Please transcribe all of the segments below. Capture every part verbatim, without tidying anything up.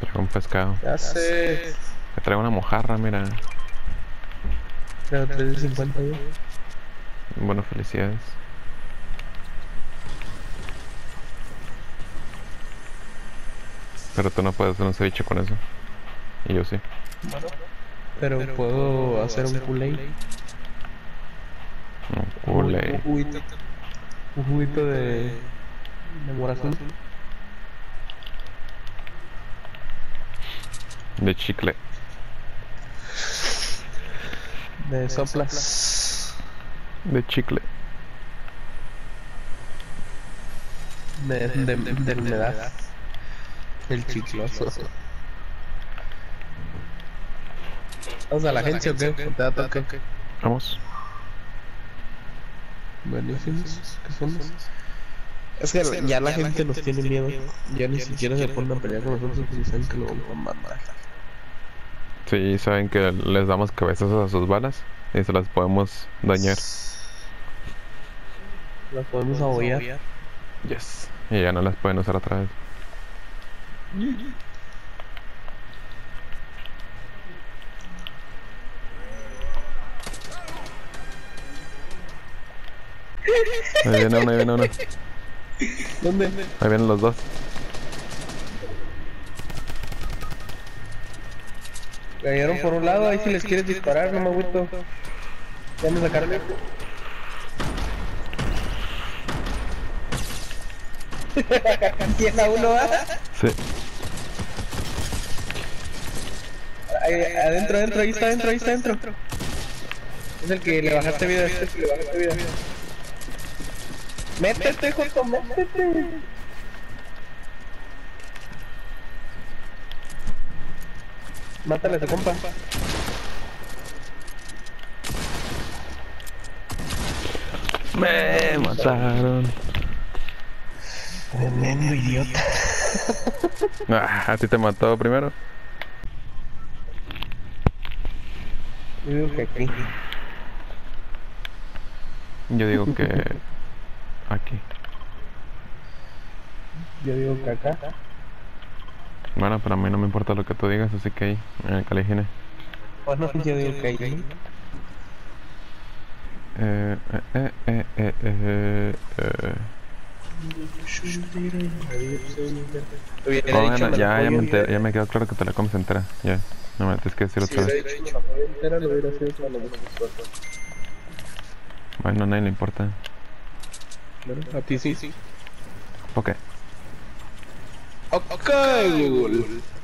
Traigo un pescado. Ya sé. Me traigo una mojarra, mira. Pero tres de cincuenta yo. Bueno, felicidades. Pero tú no puedes hacer un ceviche con eso. Y yo sí. Pero puedo hacer un Kool-Aid. Un Un Kool-Aid. juguito. Un juguito de. de morazón. De chicle. De soplas. De chicle. De, de, de humedad. El chicloso. ¿Vamos a la agencia o qué? ¿O te da toque? Vamos. Buenísimos. ¿Qué somos? Es que ya la gente nos tiene miedo. Ya ni siquiera se ponen a pelear con nosotros porque saben que lo vamos a matar. Sí, saben que les damos cabezazos a sus balas y se las podemos dañar. Las podemos abollar. Yes. Y ya no las pueden usar otra vez. Ahí viene uno, ahí viene uno. ¿Dónde? Ahí vienen los dos. Cayeron por un lado, ahí si les quieres disparar, no me agüito. Ya me sacaron esto. ¿Tiene a uno, ah? Sí. Ahí, adentro, adentro, ahí está adentro, ahí está adentro. Es el que le bajaste vida, este que le bajaste vida. Métete, Joto, métete. Mátale a tu compa. Me mataron. Tremendo idiota. Ah, ¿a ti te mató primero? Yo digo que aquí. Yo digo que... aquí. Yo digo que acá. Bueno, pero a mí no me importa lo que tú digas, así que ahí, en el Caligine. Bueno, yo digo que ahí. Eh, eh, eh, eh, eh, eh. Oh, bueno, ya, ya, me enter- ya me quedó claro que te la comes entera. Ya, no me tienes que decir otra vez. Bueno, a nadie le importa. A ti sí. Ok. Ok, Google.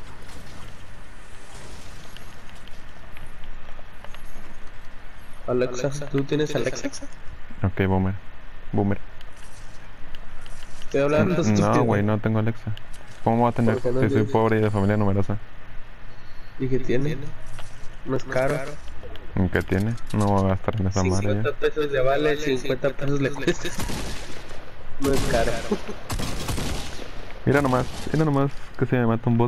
Alexa, ¿tú tienes Alexa? Ok, boomer. Boomer. Estoy hablando No, güey, no tengo Alexa. ¿Cómo voy a tener? ¿Por qué no Si soy tienes? pobre y de familia numerosa. ¿Y qué tiene? No es caro. ¿Qué tiene? No voy a gastar en esa madre ya. cincuenta pesos le vale, cincuenta pesos le cuesta. No es caro. Mira nomás, mira nomás que se me mata un bot.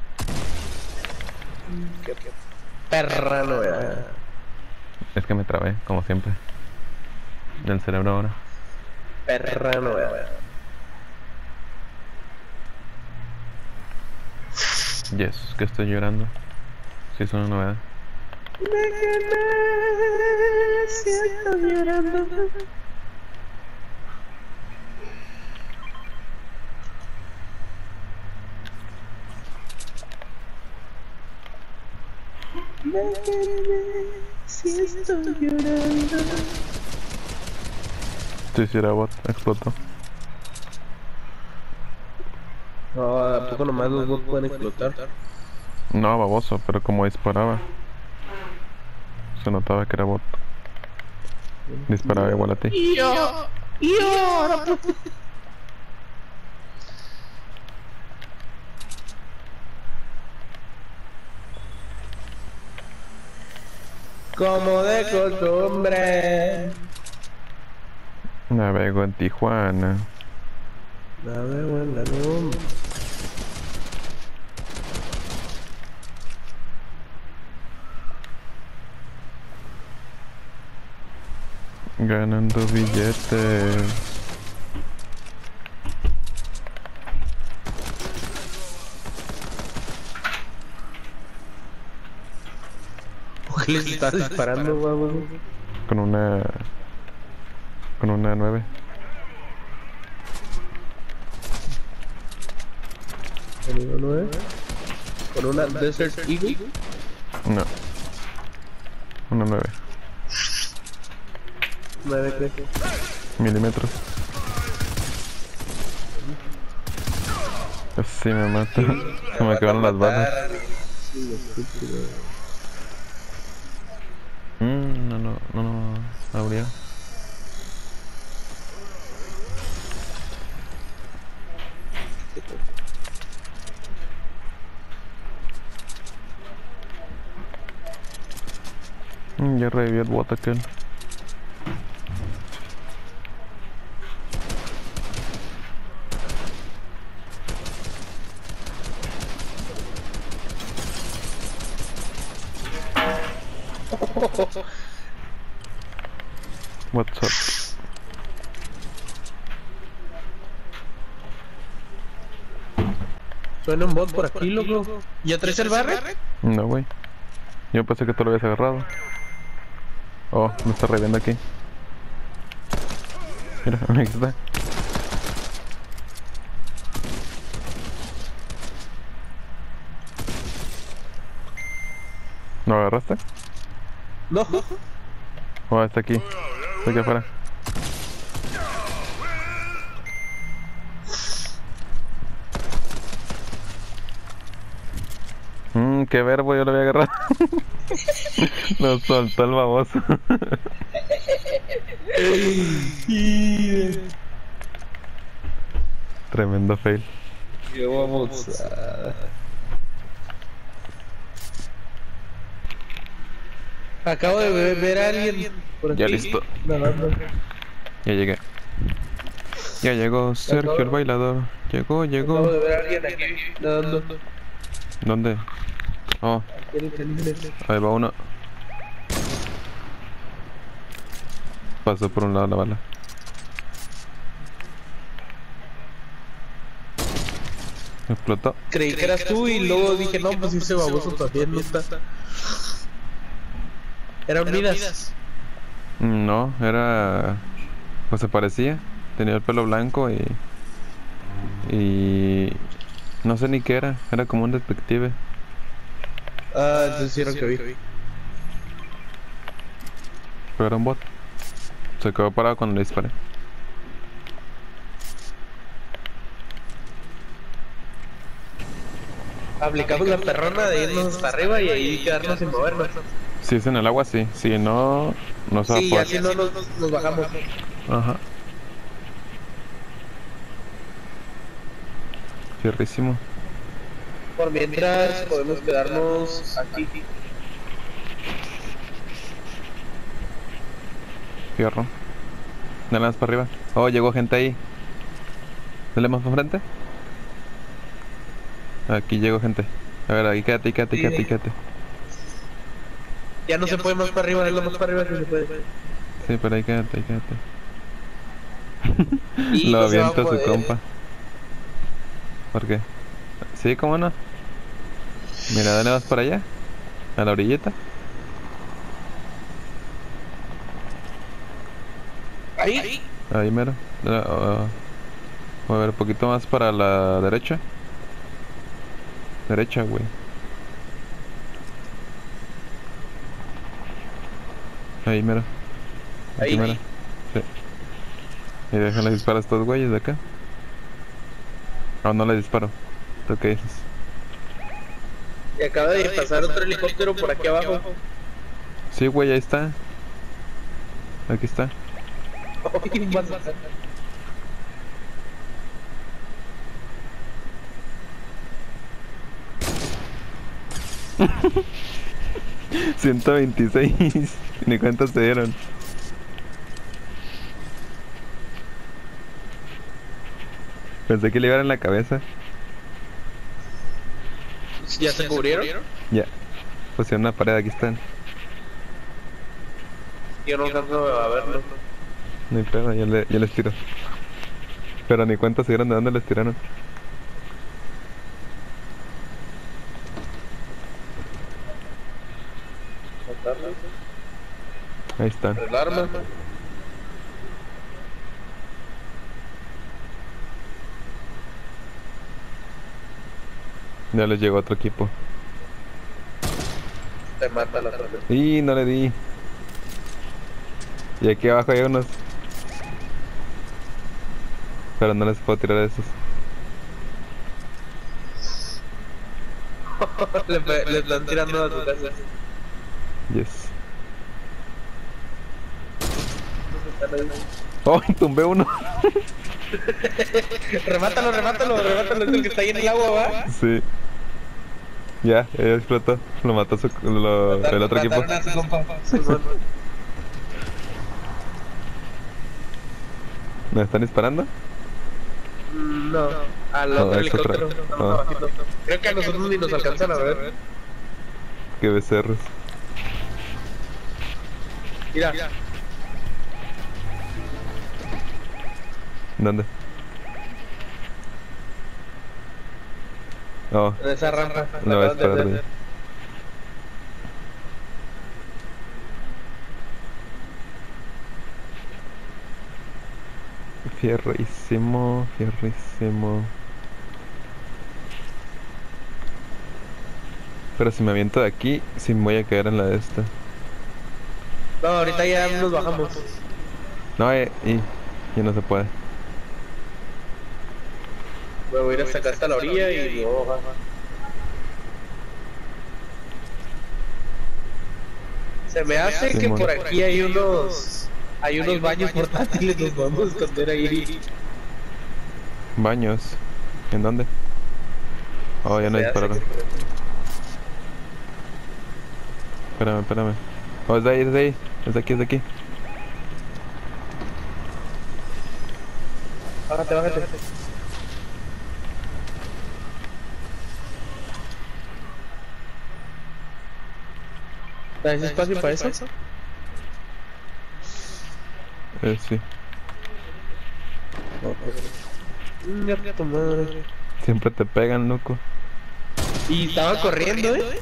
Qué perra novedad. Es que me trabé, como siempre. Del cerebro ahora. Perra novedad. Yes, que estoy llorando. Sí, es una novedad. Siento llorando. Si estoy llorando. Sí, sí, era bot, explotó. No, ¿a poco nomás los bots pueden explotar? No, baboso, pero como disparaba, se notaba que era bot. Disparaba igual a ti. Yo, yo, como de costumbre. Navego en Tijuana. Navego en la nube. Ganando billetes. qué les estás disparando, vamos? Con una... Con una nueve. ¿Con una nueve? ¿Con una Desert Eagle? No. Una nueve. ¿nueve qué? Milímetros. Sí, me mata. Se me quedaron las balas. Mmm, no, no, no, no. Habría. Mm, ya revivió el bot aquel. What's up? Suena un bot por aquí, loco. ¿Ya traes el barret? No, güey. Yo pensé que tú lo habías agarrado. Oh, me está reviendo aquí. Mira, aquí está. ¿Lo agarraste? No. Oh, está aquí. Está aquí afuera. Mmm, qué verbo, yo lo había agarrado. Lo soltó el baboso. Tremendo fail. Qué vamos a... Acabo de ver, ver a alguien por aquí. Ya listo. Nadando. Ya llegué. Ya llegó Sergio Acabo- el bailador. Llegó, Acabo llegó. de ver a alguien aquí nadando. ¿Dónde? Oh, Aquí en el calibre. ahí va uno. Pasó por un lado la bala. Explotó. Creí que eras tú y luego dije, no, pues ese baboso también no está. Eran miras. No, era... Pues se parecía. Tenía el pelo blanco y... Y... No sé ni qué era. Era como un detective. Ah, entonces sí era el que vi. Pero era un bot. Se quedó parado cuando le disparé. Aplicamos la perrona de irnos hasta arriba y ahí quedarnos sin movernos. Si es en el agua, sí. Si no... No se va a Sí, poder. así no nos, nos bajamos. Ajá. Fierrísimo. Por mientras podemos quedarnos aquí. Fierro. Dale más para arriba. Oh, llegó gente ahí. Dale más para frente. Aquí llegó gente. A ver, ahí quédate, ahí quédate, ahí quédate, ahí quédate. Ya no se puede más para arriba, es lo más para arriba que se puede. Sí, pero ahí quédate, ahí quédate. Y Lo no se va a avienta su poder. compa. ¿Por qué? Sí, cómo no. Mira, dale más para allá. A la orillita. Ahí. Ahí mero. Dale, uh, a ver, un poquito más para la derecha. Derecha, güey. Ahí mero. Aquí Ahí. mero. Sí. Y déjale disparar a estos güeyes de acá. No, no les disparo. ¿Tú qué dices? Y acaba de pasar otro helicóptero por aquí abajo. Sí, güey, ahí está. Aquí está. Ay, vas a- ciento veintiséis. Ni cuántos se dieron. Pensé que le iban en la cabeza. ¿Ya se cubrieron? Ya. Pusieron una pared, aquí están. Yo no alcanzo a verlo. No hay pedo, yo, le, yo les tiro. Pero ni cuenta se dieron de dónde les tiraron. Ahí están. El arma. Ya les llegó otro equipo. Te mata la torre. Y no le di. Y aquí abajo hay unos. Pero no les puedo tirar a esos. le, le están tirando a tu casa. Yes. ¡Oh! Tumbé uno. remátalo, remátalo, remátalo. Es el que está ahí en el agua, ¿va? Sí. Ya, ya explotó. Lo mató su, lo, Mataron, el otro equipo. a su compa. Sí, bueno. ¿Me están disparando? No, al No, otro es otro. helicóptero. Estamos No. abajito. Creo que a nosotros ni nos alcanzan a ver. Qué becerros. Mira, ¿Dónde? Oh, en esa rampa. no Acaban es de para hacer. arriba. Fierrísimo, fierrísimo. Pero si me aviento de aquí, sí me voy a caer en la de esta. No, ahorita ya nos bajamos. No, eh, y ya no se puede. Me voy a ir hasta acá, hasta la orilla y luego bajar. Se me hace Sí, que mono. por aquí hay unos hay unos baños portátiles, nos vamos a esconder ahí. Baños. ¿En dónde? Oh, ya no Se hace dispararon. que- Espérame, espérame. Oh, es de ahí, es de ahí. Es de aquí, es de aquí. Bájate, bájate. ¿Traes espacio para eso? Eh, sí. Venga, tu madre. Siempre te pegan, loco. Y estaba corriendo, ¿eh?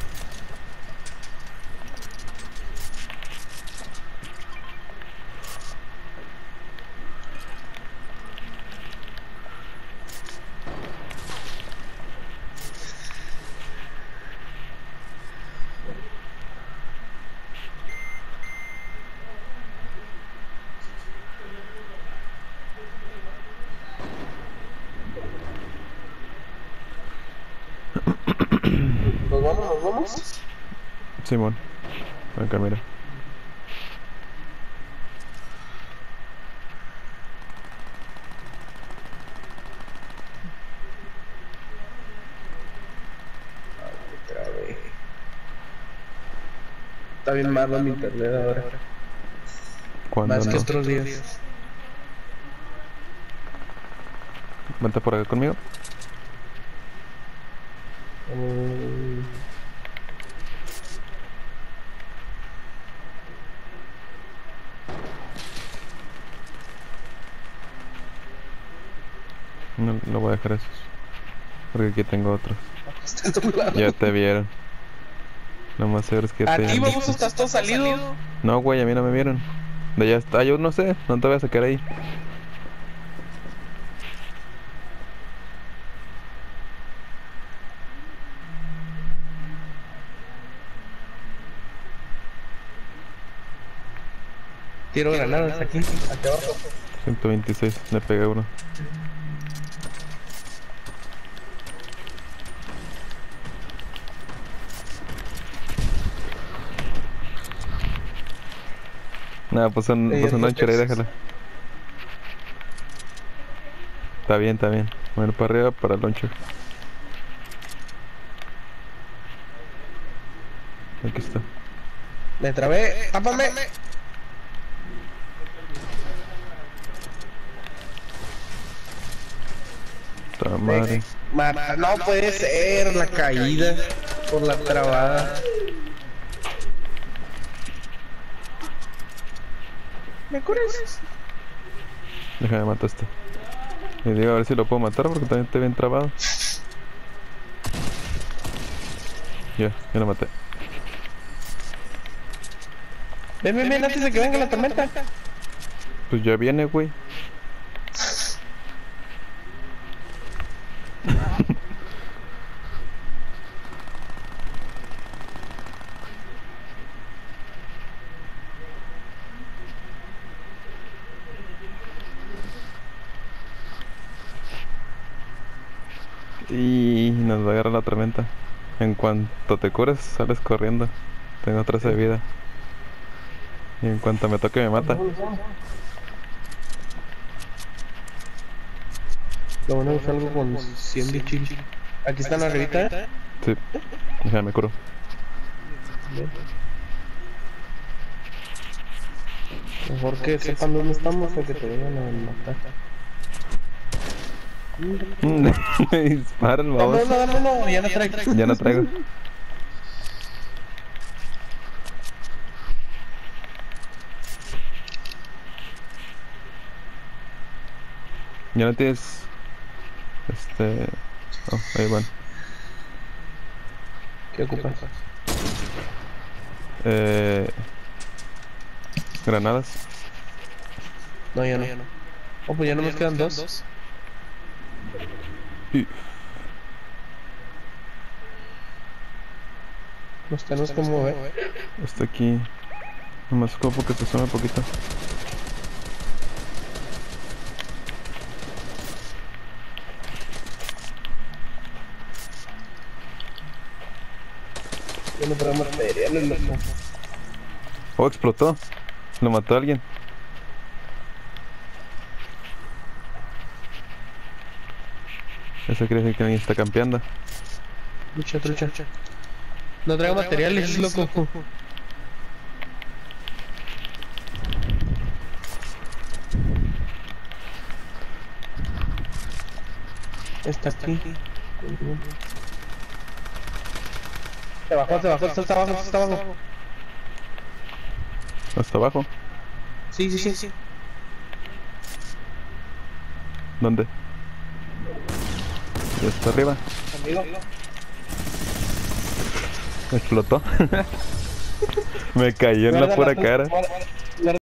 Nos vamos, nos vamos. Simón. Acá, mira. Otra vez. Está bien malo mi internet ahora. ¿Cuándo Más que no? otros días. Vente por acá conmigo. Mm. No, no voy a dejar esos. Porque aquí tengo otros. Está a tu lado. Ya te vieron. Lo más seguro es que ya ¿A te ti, vieron. vamos, estás todo salido? No, güey, a mí no me vieron. De allá está, yo no sé. No te voy a sacar ahí. Tiro granadas aquí, aquí abajo. ciento veintiséis, le pegué uno. Nada, pues un, Eh, pues un pues, launcher ahí, pues. déjala. Está bien, está bien. Bueno, para arriba, para el launcher. Aquí está. Me trabé, tápame. Está madre. Mata, no puede ser la caída por la trabada. ¿Me curas? Déjame matar esto. Y digo a ver si lo puedo matar porque también estoy bien trabado. Ya, ya lo maté. Ven, ven, ven, antes de que venga la tormenta. Pues ya viene, güey. Y nos va a agarrar la tormenta. En cuanto te cures, sales corriendo. Tengo trece de vida. Y en cuanto me toque, me mata. Lo bueno es que salgo con cien de chill. Aquí están arribita. Sí, ya me curo. Mejor que sepan dónde estamos o que te vengan a matar. Me disparan, vamos. No, no, no, no, ya no traigo. Ya no traigo. Ya no tienes. Este. Oh, ahí van. ¿Qué ocupas? Eh. Granadas. No, ya no. Oh, pues ya no nos quedan dos. Y. Nos tenemos que mover. Está aquí. Nomás como que se sume un poquito. Ya no traemos materiales, loco. Oh, explotó. Lo mató a alguien. Eso quiere decir que alguien está campeando. Lucha, trucha. No traigo materiales, loco. Está aquí. Se bajó, se bajó, está abajo, está abajo. Hasta abajo. Sí, sí, sí, sí. ¿Dónde? Ya está arriba. Amigo. Explotó. Me cayó en la pura cara.